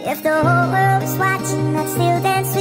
If the whole world was watching, I'd still dance